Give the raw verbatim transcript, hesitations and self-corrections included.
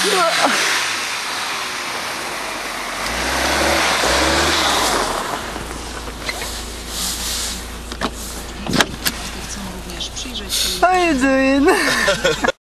Chcą również przyjrzeć się. How are you doing?